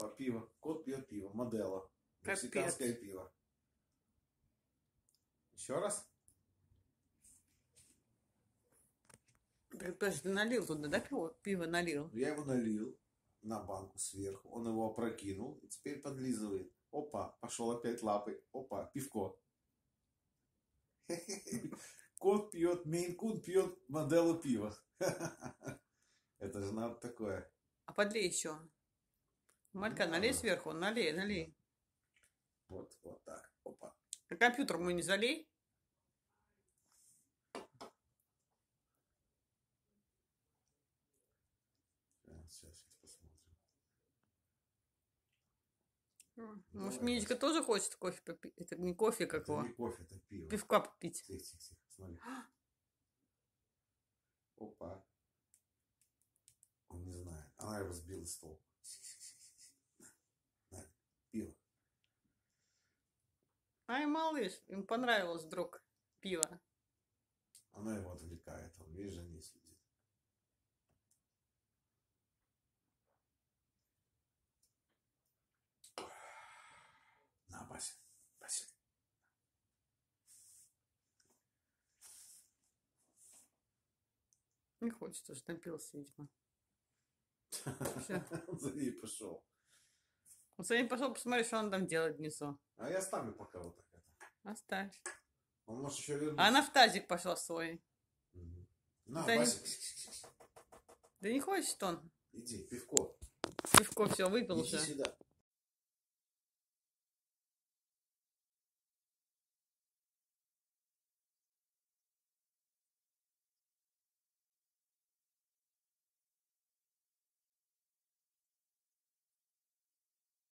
Опа, пиво. Кот пьет пиво. Модело. Капец. Мексиканское пиво. Еще раз. Подожди, ты налил туда, да, пиво налил? Я его налил на банку сверху. Он его опрокинул и теперь подлизывает. Опа, пошел опять лапой. Опа, пивко. Кот пьет, Мейн-кун пьет Модело пиво. Это же надо такое. А подлей еще. Малька, налей сверху, налей. Вот так. Опа. А компьютер мой не залей? Сейчас посмотрим. Может, Минечка тоже хочет кофе попить? Это не кофе, как его. Это не кофе, это пиво. Пивка попить. Тихо, смотри. Опа. Он не знает. Она его сбила с толку. На, пиво. Ай, малыш, им понравилось вдруг пиво. Она его отвлекает. Он, видишь, за ней следит. На, Бася. Бася. Не хочет, уж напился, видимо. Он за ней пошел. Он сегодня пошел посмотреть, что он там делает внизу. А я оставлю пока вот так это. Оставь. Он может еще вернуться. А она в тазик пошла свой. На, Да Бася. Да не хочет он. Иди, пивко. Пивко все выпил Иди уже. сюда.